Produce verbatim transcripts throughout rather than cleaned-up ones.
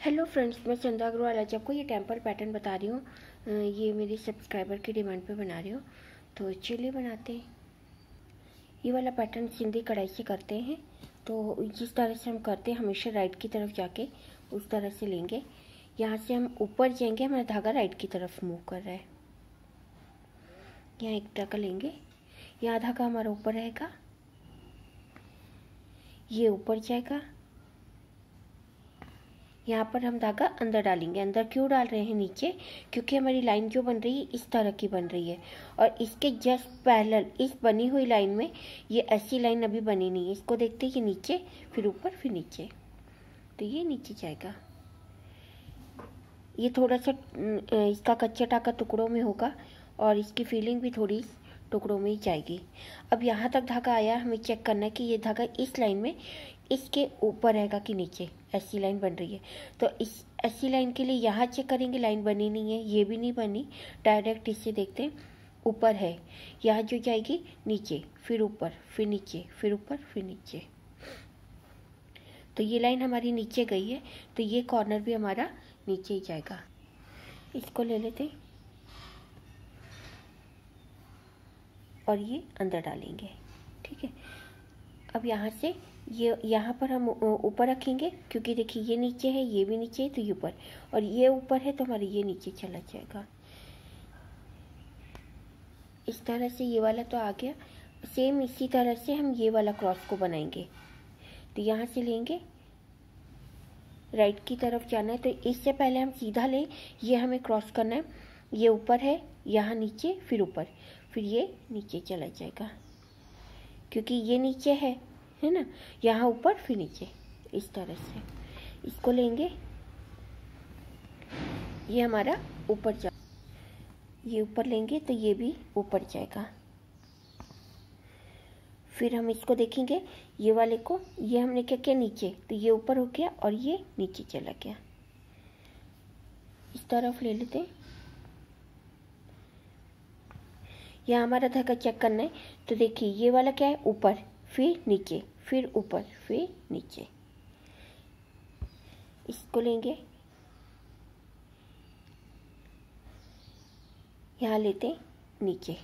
Hello friends, मैं चंदा अग्रवाल आज आपको ये टेम्पल पैटर्न बता रही हूँ। ये मेरी सब्सक्राइबर की डिमांड पे बना रही हूँ, तो चलिए बनाते हैं। ये वाला पैटर्न सिंधी कढ़ाई से करते हैं। तो जिस तरह से हम करते हैं हमेशा राइट की तरफ जाके उस तरह से लेंगे। यहाँ से हम ऊपर जाएंगे, हमारा धागा राइट की तरफ मूव कर रहा है। यहाँ एक टका लेंगे, यहाँ धागा हमारा ऊपर रहेगा, ये ऊपर जाएगा। यहाँ पर हम धागा अंदर डालेंगे। अंदर क्यों डाल रहे हैं नीचे? क्योंकि हमारी लाइन जो बन रही है इस तरह की बन रही है और इसके जस्ट पैरेलल इस बनी हुई लाइन में ये ऐसी लाइन अभी बनी नहीं है। इसको देखते हैं, ये नीचे फिर ऊपर फिर नीचे, तो ये नीचे जाएगा। ये थोड़ा सा इसका कच्चा टाका टुकड़ों में होगा और इसकी फीलिंग भी थोड़ी टुकड़ों में ही जाएगी। अब यहाँ तक धागा आया, हमें चेक करना है कि ये धागा इस लाइन में इसके ऊपर रहेगा कि नीचे। ऐसी लाइन बन रही है तो इस ऐसी लाइन के लिए यहाँ चेक करेंगे, लाइन बनी नहीं है, ये भी नहीं बनी। डायरेक्ट इससे देखते हैं, ऊपर है, यहाँ जो जाएगी नीचे फिर ऊपर फिर नीचे फिर ऊपर फिर नीचे, तो ये लाइन हमारी नीचे गई है, तो ये कॉर्नर भी हमारा नीचे ही जाएगा। इसको ले लेते हैं और ये अंदर डालेंगे, ठीक है। अब यहाँ से ये यहाँ पर हम ऊपर रखेंगे, क्योंकि देखिए ये नीचे है, ये भी नीचे है, तो ये ऊपर, और ये ऊपर है तो हमारे ये नीचे चला जाएगा। इस तरह से ये वाला तो आ गया। सेम इसी तरह से हम ये वाला क्रॉस को बनाएंगे। तो यहाँ से लेंगे, राइट की तरफ जाना है, तो इससे पहले हम सीधा लें, ये हमें क्रॉस करना है। ये ऊपर है, यहाँ नीचे फिर ऊपर, फिर ये नीचे चला जाएगा, क्योंकि ये नीचे है है ना, यहाँ ऊपर फिर नीचे, इस तरह से इसको लेंगे। ये हमारा ऊपर जा ये ऊपर लेंगे तो ये भी ऊपर जाएगा। फिर हम इसको देखेंगे, ये वाले को, ये हमने क्या किया नीचे, तो ये ऊपर हो गया और ये नीचे चला गया। इस तरफ ले लेते हैं। यहाँ हमारा धागा चेक करना है, तो देखिए ये वाला क्या है, ऊपर फिर नीचे फिर ऊपर फिर नीचे। इसको लेंगे, यहाँ लेते हैं नीचे,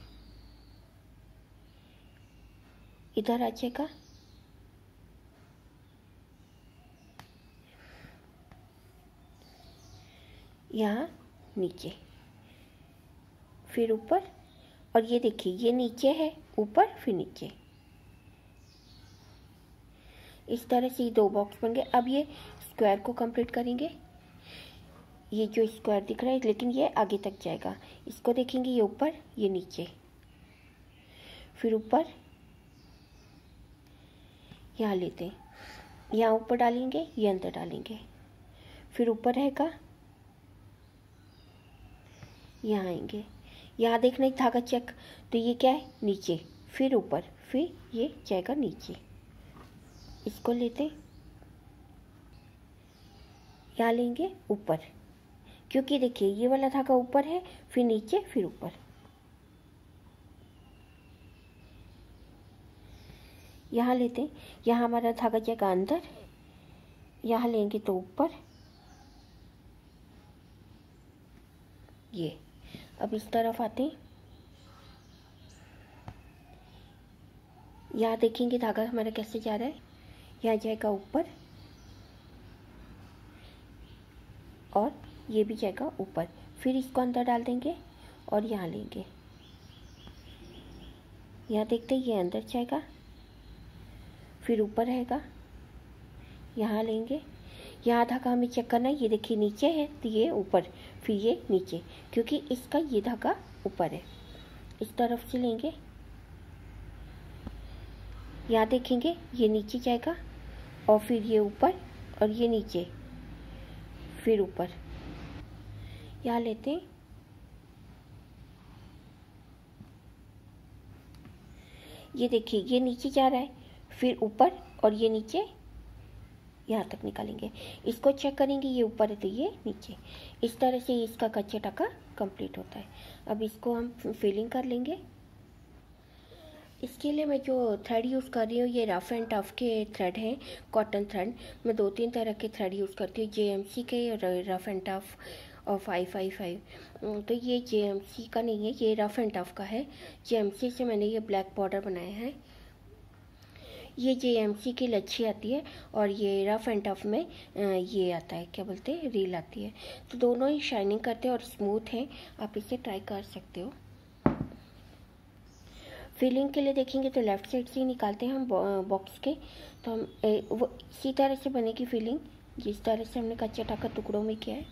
इधर आ जाएगा, यहाँ नीचे फिर ऊपर, और ये देखिए ये नीचे है, ऊपर फिर नीचे। इस तरह से ये दो बॉक्स बन गए। अब ये स्क्वायर को कंप्लीट करेंगे। ये जो स्क्वायर दिख रहा है, लेकिन ये आगे तक जाएगा। इसको देखेंगे, ये ऊपर ये नीचे, फिर ऊपर, यहाँ लेते हैं, यहाँ ऊपर डालेंगे, ये अंदर डालेंगे, फिर ऊपर रहेगा, यहाँ आएंगे, यहाँ देखना एक धागा चेक, तो ये क्या है, नीचे फिर ऊपर फिर ये जाएगा नीचे। इसको लेते, यहाँ लेंगे ऊपर, क्योंकि देखिए ये वाला धागा ऊपर है, फिर नीचे फिर ऊपर। यहाँ लेते, यहाँ हमारा धागा जाएगा अंदर, यहाँ लेंगे तो ऊपर, ये। अब इस तरफ आते हैं, यहाँ देखेंगे धागा हमारा कैसे जा रहा है, यहाँ जाएगा ऊपर और ये भी जाएगा ऊपर, फिर इसको अंदर डाल देंगे और यहाँ लेंगे, यहाँ देखते ये अंदर जाएगा, फिर ऊपर रहेगा, यहाँ लेंगे, यहाँ धागा हमें चेक करना है, ये देखिए नीचे है तो ये ऊपर, फिर ये नीचे, क्योंकि इसका ये धागा ऊपर है। इस तरफ से लेंगे, यहाँ देखेंगे ये नीचे जाएगा और फिर ये ऊपर और ये नीचे फिर ऊपर। यहाँ लेते हैं, ये देखिए ये नीचे जा रहा है, फिर ऊपर और ये नीचे, यहाँ तक निकालेंगे। इसको चेक करेंगे, ये ऊपर है तो ये नीचे। इस तरह से इसका कच्चा टाका कंप्लीट होता है। अब इसको हम फिलिंग कर लेंगे। इसके लिए मैं जो थ्रेड यूज़ कर रही हूँ ये रफ़ एंड टफ के थ्रेड हैं, कॉटन थ्रेड। मैं दो तीन तरह के थ्रेड यूज़ करती हूँ, जे एम सी के और रफ़ एंड टफ और फाइव फाइव फाइव। तो ये जे एम सी का नहीं है, ये रफ़ एंड टफ का है। जे एम सी से मैंने ये ब्लैक बॉर्डर बनाया है। ये जे एम सी की लच्छी आती है और ये रफ़ एंड टफ में ये आता है, क्या बोलते हैं, रील आती है। तो दोनों ही शाइनिंग करते हैं और स्मूथ हैं, आप इसे ट्राई कर सकते हो। फिलिंग के लिए देखेंगे तो लेफ़्ट साइड से ही निकालते हैं हम बॉक्स के। तो हम ए, वो इसी तरह से बनेगी फिलिंग जिस तरह से हमने कच्चा टाका टुकड़ों में किया है।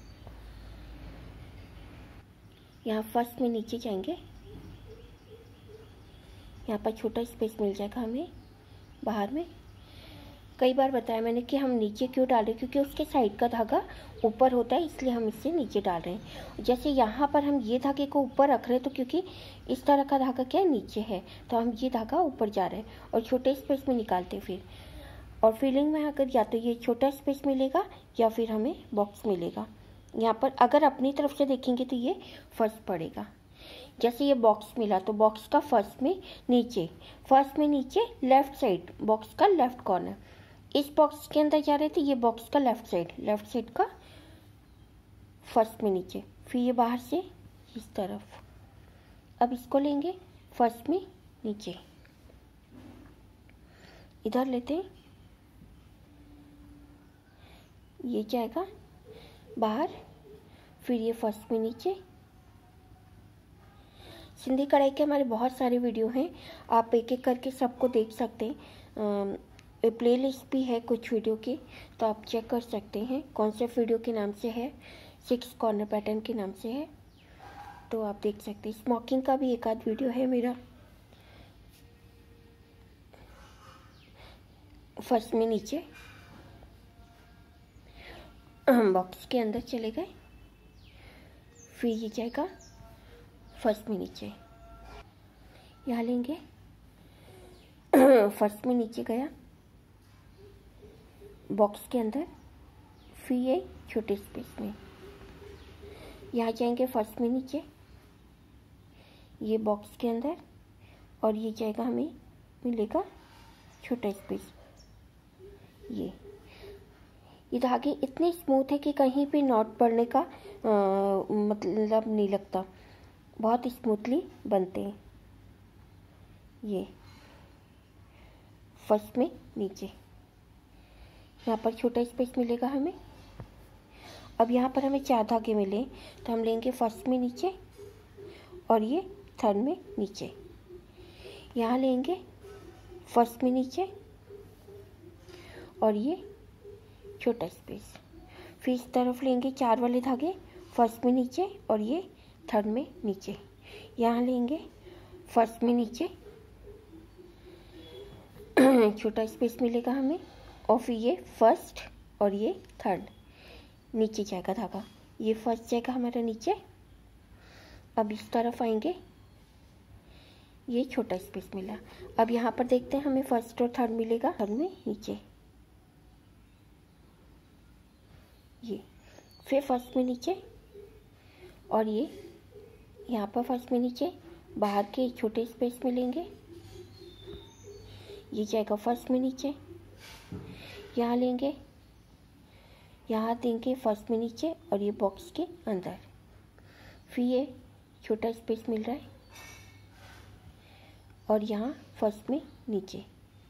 यहाँ फर्स्ट में नीचे जाएंगे, यहाँ पर छोटा स्पेस मिल जाएगा हमें बाहर में। कई बार बताया मैंने कि हम नीचे क्यों डाल रहे हैं, क्योंकि उसके साइड का धागा ऊपर होता है, इसलिए हम इससे नीचे डाल रहे हैं। जैसे यहाँ पर हम ये धागे को ऊपर रख रहे हैं तो क्योंकि इस तरह का धागा क्या है, नीचे है, तो हम ये धागा ऊपर जा रहे हैं और छोटे स्पेस में निकालते हैं फिर। और फिलिंग में अगर या तो ये छोटा स्पेस मिलेगा या फिर हमें बॉक्स मिलेगा। यहाँ पर अगर अपनी तरफ से देखेंगे तो ये फर्स्ट पड़ेगा। जैसे ये बॉक्स मिला तो बॉक्स का फर्स्ट में नीचे, फर्स्ट में नीचे लेफ्ट साइड, बॉक्स का लेफ्ट कॉर्नर इस बॉक्स के अंदर जा रहे थे, ये बॉक्स का लेफ्ट साइड, लेफ्ट साइड का फर्स्ट में नीचे, फिर ये बाहर से इस तरफ। अब इसको लेंगे फर्स्ट में नीचे, इधर लेते हैं, ये जाएगा बाहर, फिर ये फर्स्ट में नीचे। सिंधी कढ़ाई के हमारे बहुत सारे वीडियो हैं, आप एक एक करके सबको देख सकते हैं। प्ले लिस्ट भी है कुछ वीडियो की, तो आप चेक कर सकते हैं कौन से वीडियो के नाम से है, सिक्स कॉर्नर पैटर्न के नाम से है, तो आप देख सकते हैं। स्मोकिंग का भी एक आध वीडियो है मेरा। फर्स्ट में नीचे, बॉक्स के अंदर चले गए, फिर ये जाएगा फर्स्ट में नीचे, यहाँ लेंगे फर्स्ट में नीचे गया बॉक्स के अंदर, फिर ये छोटे स्पेस में, यहाँ जाएंगे फर्स्ट में नीचे, ये बॉक्स के अंदर, और ये जाएगा हमें मिलेगा छोटा स्पेस। ये ये धागे इतने स्मूथ है कि कहीं पे नॉट पड़ने का आ, मतलब नहीं लगता, बहुत स्मूथली बनते हैं। ये फर्स्ट में नीचे, यहाँ पर छोटा स्पेस मिलेगा हमें। अब यहाँ पर हमें चार धागे मिले तो हम लेंगे फर्स्ट में नीचे और ये थर्ड में नीचे, यहाँ लेंगे फर्स्ट में नीचे और ये छोटा स्पेस, फिर इस तरफ लेंगे चार वाले धागे, फर्स्ट में नीचे और ये थर्ड में नीचे, यहाँ लेंगे फर्स्ट में नीचे छोटा स्पेस मिलेगा हमें, और फिर ये फर्स्ट और ये थर्ड, नीचे जाएगा धागा, ये फर्स्ट जाएगा हमारा नीचे। अब इस तरफ आएंगे, ये छोटा स्पेस मिला। अब यहाँ पर देखते हैं हमें फर्स्ट और थर्ड मिलेगा, थर्ड में नीचे, ये फिर फर्स्ट में नीचे और ये यहाँ पर फर्स्ट में नीचे, बाहर के छोटे स्पेस में लेंगे, ये जाएगा फर्स्ट में नीचे, यहाँ लेंगे, यहाँ देंगे फर्स्ट में नीचे और ये बॉक्स के अंदर, फिर ये छोटा स्पेस मिल रहा है और यहाँ फर्स्ट में नीचे,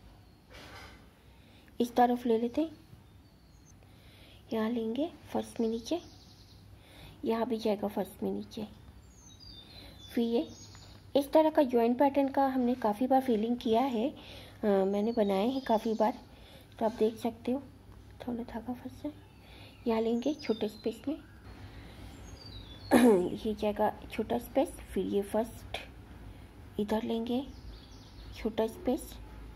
इस तरफ ले लेते हैं, यहाँ लेंगे फर्स्ट में नीचे, यहाँ भी जाएगा फर्स्ट में नीचे, फिर ये इस तरह का जॉइंट पैटर्न का हमने काफ़ी बार फिलिंग किया है, आ, मैंने बनाए हैं काफ़ी बार, तो आप देख सकते हो। थोड़ा धागा फंस जाए, यहाँ लेंगे छोटे स्पेस में ये जाएगा छोटा स्पेस, फिर ये फर्स्ट, इधर लेंगे छोटा स्पेस,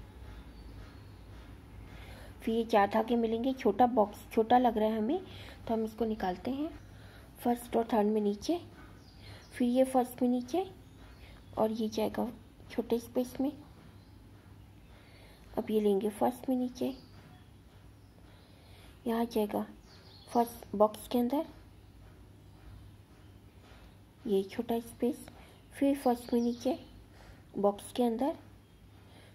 फिर ये चार धागे मिलेंगे, छोटा बॉक्स छोटा लग रहा है हमें तो हम इसको निकालते हैं, फर्स्ट और थर्ड में नीचे, फिर ये फर्स्ट में नीचे और ये जाएगा छोटे स्पेस में। अब ये लेंगे फर्स्ट में नीचे, यहाँ जाएगा फर्स्ट बॉक्स के अंदर, ये छोटा स्पेस, फिर फर्स्ट में नीचे बॉक्स के अंदर,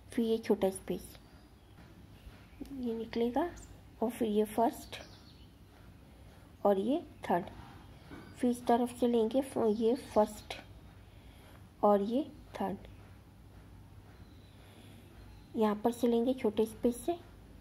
फिर ये छोटा स्पेस ये निकलेगा, और फिर ये फर्स्ट और ये थर्ड। फिर इस तरफ से लेंगे ये फर्स्ट और ये थर्ड, यहाँ पर से लेंगे छोटे स्पेस से,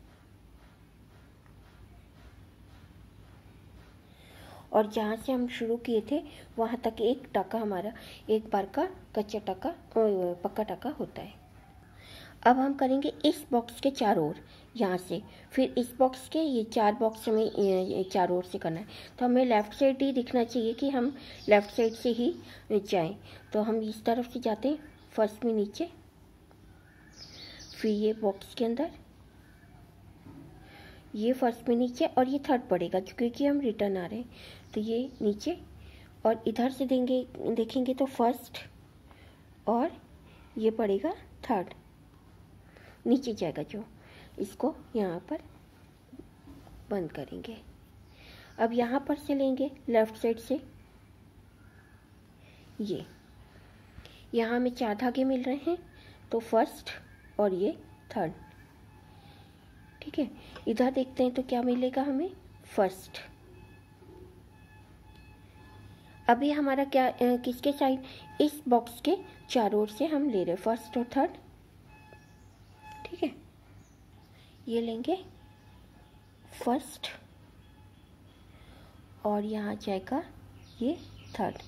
और जहाँ से हम शुरू किए थे वहाँ तक एक टाका हमारा एक बार का कच्चा टाका पक्का टाका होता है। अब हम करेंगे इस बॉक्स के चारों ओर, यहाँ से फिर इस बॉक्स के ये चार बॉक्स हमें चारों ओर से करना है। तो हमें लेफ़्ट साइड ही दिखना चाहिए कि हम लेफ़्ट साइड से ही जाएं। तो हम इस तरफ से जाते हैं, फर्स्ट में नीचे, फिर ये बॉक्स के अंदर, ये फर्स्ट में नीचे, और ये थर्ड पड़ेगा क्योंकि हम रिटर्न आ रहे हैं। तो ये नीचे, और इधर से देंगे देखेंगे तो फर्स्ट और ये पड़ेगा थर्ड, नीचे जाएगा जो, इसको यहाँ पर बंद करेंगे। अब यहाँ पर से लेंगे लेफ़्ट साइड से, ये यहाँ हमें चार धागे मिल रहे हैं, तो फर्स्ट और ये थर्ड, ठीक है। इधर देखते हैं तो क्या मिलेगा हमें, फर्स्ट। अभी हमारा क्या किसके साइड, इस बॉक्स के चारों ओर से हम ले रहे हैं फर्स्ट और थर्ड, ठीक है। ये लेंगे फर्स्ट और यहाँ जाएगा ये थर्ड।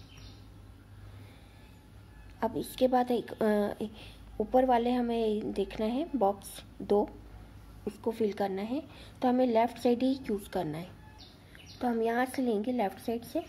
अब इसके बाद एक ऊपर वाले हमें देखना है बॉक्स दो, उसको फिल करना है, तो हमें लेफ़्ट साइड ही चूज़ करना है। तो हम यहाँ से लेंगे लेफ़्ट साइड से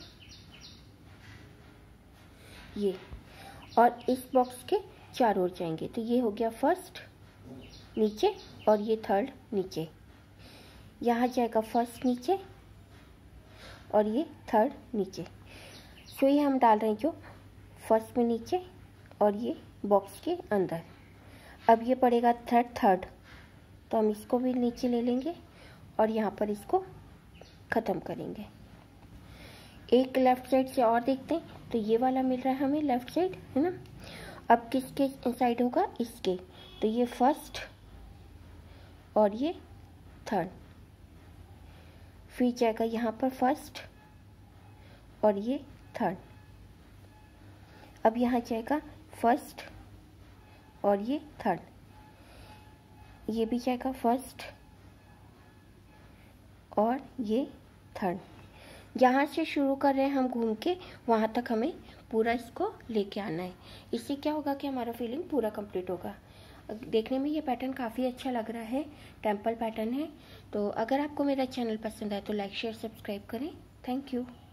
ये, और इस बॉक्स के चारों ओर जाएंगे। तो ये हो गया फर्स्ट नीचे और ये थर्ड नीचे, यहाँ जाएगा फर्स्ट नीचे और ये थर्ड नीचे। सुई हम डाल रहे हैं जो फर्स्ट में नीचे और ये बॉक्स के अंदर। अब ये पड़ेगा थर्ड थर्ड, तो हम इसको भी नीचे ले लेंगे और यहाँ पर इसको ख़त्म करेंगे। एक लेफ़्ट साइड से और देखते हैं, तो ये वाला मिल रहा है हमें लेफ़्ट साइड, है ना। अब किसके साइड होगा, इसके, तो ये फर्स्ट और ये थर्ड, फिर जाएगा यहाँ पर फर्स्ट और ये थर्ड। अब यहाँ जाएगा फर्स्ट और ये थर्ड, ये भी जाएगा फर्स्ट और ये थर्ड। जहाँ से शुरू कर रहे हैं हम घूम के, वहाँ तक हमें पूरा इसको लेके आना है। इससे क्या होगा कि हमारा फीलिंग पूरा कंप्लीट होगा। देखने में ये पैटर्न काफ़ी अच्छा लग रहा है, टेम्पल पैटर्न है। तो अगर आपको मेरा चैनल पसंद आए तो लाइक शेयर सब्सक्राइब करें। Thank you.